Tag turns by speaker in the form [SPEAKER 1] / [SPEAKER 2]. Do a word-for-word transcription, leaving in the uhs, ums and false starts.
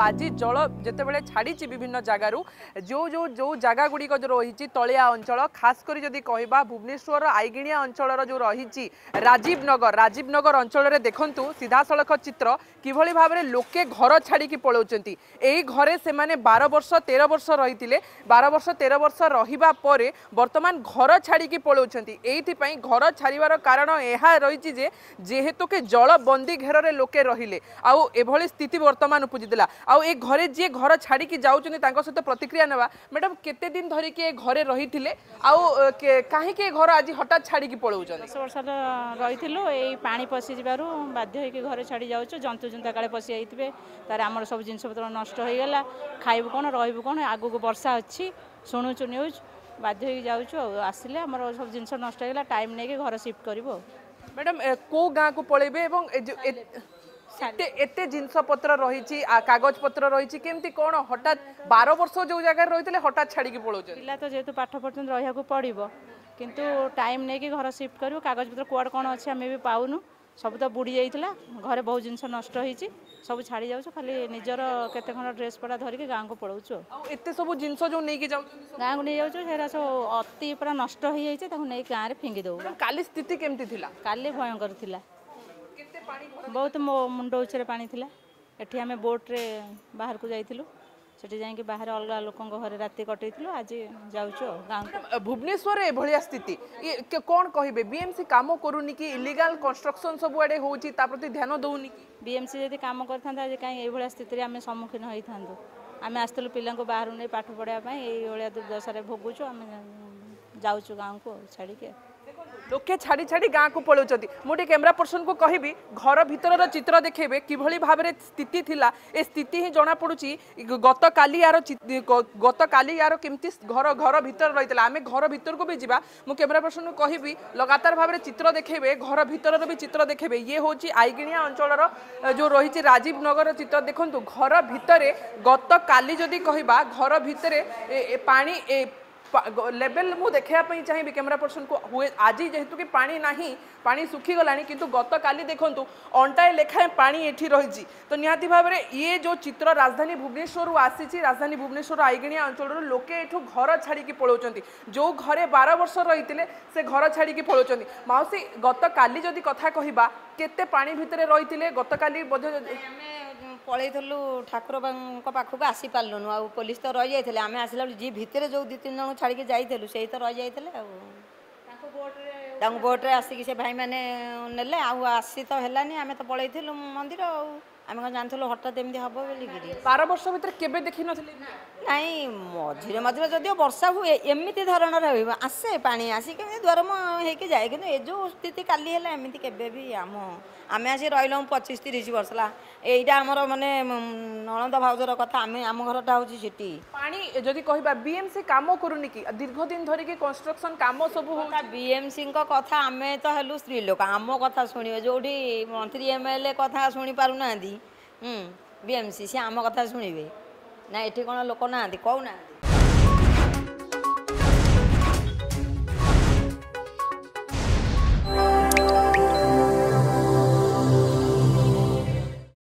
[SPEAKER 1] आज जल जितेबाला छाड़ी विभिन्न जगार जो जो जो जगह गुड़िक जो रही तलिया अंचल खास कर जदि कहवा भुवनेश्वर आईगिणिया अंचल जो रही राजीव नगर राजीव नगर अंचल देखु सीधा सड़क चित्र किभली भाव में लोके घर छाड़ी पलाउंट यही घरे से माने बारह वर्ष तेरह वर्ष रही बारह वर्ष तेरह वर्ष रहिबा परे वर्तमान घर छाड़ी पलाउंट एइथिपाई घर छाड़िबार कारण यह रही जे जेहेतु के जल बंदी घेर लोके रहिले आउ एभली स्थिति वर्तमान उपजिला आउ ए घरे जे घर छाड़ी जाउछन्ती तांको सहित प्रतिक्रिया नेबा मैडम केते दिन धरि के घरे रहिथिले आउ काहे के घर आज हठात छाड़ी पलाउछन्ती
[SPEAKER 2] दस वर्ष रहिथिलु एई पानी पसि जिबारु बाध्य होई के घरे छाड़ी जाउछु जंतु जंता काले पसि आइथिबे तार हमर सब जिंस पत्र नष्ट होई गेला खाइबु कोन रहिबु कोन आगु को वर्षा अछि सुनुछु न्यूज बाध्य होई जाउछु आसिले हमर सब जिंस नष्ट होई गेला टाइम नै के घर शिफ्ट करबो
[SPEAKER 1] मैडम को गाँ को पलैबे एवं एते एते जिनस पत्र रही कागज पत्र रही केमती कौन हठात बारह वर्ष जो जगह रही हठात छाड़ी पलाउछन्ती
[SPEAKER 2] पिला तो जेहेतु पाठ पढ़ते रहा पड़ो किंतु टाइम नहीं कि घर शिफ्ट करूँ कागज पत्र कुआड़ कौन अच्छे आम भी पाऊनु सब तो बुड़ी जाइला घरे बहुत जिनस नष्ट होती सब छाड़ी जाऊँ खाली निजर केते खंड ड्रेस पड़ा धरिकी गाँव को पलाऊँ
[SPEAKER 1] एत सब जिनस जो नहीं
[SPEAKER 2] गाँव को नहीं जाऊँ सब अति पूरा नष्ट हो जाए नहीं गाँव में फिंगी दो
[SPEAKER 1] काली स्थिति केमती थिला
[SPEAKER 2] काली भयंकर थिला बहुत मो मुंड उचरे पानी थिला एठी आमे बोट रे बाहर को जाइथिलु सेठी जाई के बाहर अलगा लोकन घरे राती कटैथिलु आज जाउछो गांव
[SPEAKER 1] भुवनेश्वर ए भलिया स्थिति ये कोन कहिबे बीएमसी काम करूनी कि इलीगल कंस्ट्रक्शन सब आडे होउची ता प्रति ध्यान दउनी कि
[SPEAKER 2] बीएमसी यदि काम करथांदा जे काई ए भलिया स्थिति रे आमे सम्मुखीन होइथांदो आमे आस्तलु पिल्ला को बाहर नै पाठ पढा पई ए भलिया दुर्दशा रे भोगुछु आमे जाउछु गांव को छाड़ी के
[SPEAKER 1] लोके छाड़ी छाड़ी गाँ को पलाउछन्ती मोटे कैमरा पर्सन को कहबी घर भितर चित्र देखेबे किभली भाव में स्थिति थिला ए स्थिति ही जना पड़ुची गत काली यार गत काली यार केमती घर घर भितर रहितला आमे घर भितर को भी जीवा मु कैमरा पर्सन को कहबी लगातार भाव में चित्र देखेबे घर भितर भी चित्र देखेबे ये होची आईगिणिया अंचल जो रही राजीव नगर चित्र देखंतु घर भितर गत काली जदि कहबा घर भितर पानी लेवल मु देखापी चाहिए कैमरा पर्सन को हुए आज जेहेतु कि पानी नहीं पानी सुखी गलानी किंतु गत काली देखंतु अंटाए लेखाए पानी एठी रही तो निहाती भाव में ये जो चित्र राजधानी भुवनेश्वर आसी राजधानी भुवनेश्वर आईगिणिया अंचल लोके एठू घर छाड़ी पलाउछन्ती जो घरे बारह वर्ष रही से घर छाड़ी पलाउछन्ती माउसी गत काली जदि कथा कहबा केते पानी भितरे रही गत काली
[SPEAKER 3] पलैलु ठाकुर पाखक आसी पार्लुनु आ पुलिस तो रही जाते आम आसला जी भितर जो दु तीन जन छाड़ी जाइलु से तो रही जाते बोट्रे आसिक से भाई मैंने नेले आसी तो है आम तो पलैलु मंदिर आम कौन जानूँ हठात एमती हम बोलिक
[SPEAKER 1] बारह वर्ष भर केवे देखी ना
[SPEAKER 3] मझे मझे जदिव वर्षा हुए एमती धरण आसे पानी आसिक द्वारम होके जाए कि ए जो स्थिति काली है एमती केवे भी आम आम आसी रही पचिश तीस वर्ष ला यहीटा आमर माने नणंद भाउजर कथा आम आम घरटा हूँ सिटी
[SPEAKER 1] पानी जदि कहबा बीएमसी काम करूनी कि दीर्घ दिन धरिकी कंस्ट्रक्शन काम सब
[SPEAKER 3] बीएमसी कथा आम तो हेलु स्त्री लोक आम कथा शुणे जो मंत्री एमएलए कथा शुणी पारना बीएमसी सी आम कथा शुणे ना ये कौन लोक ना कहना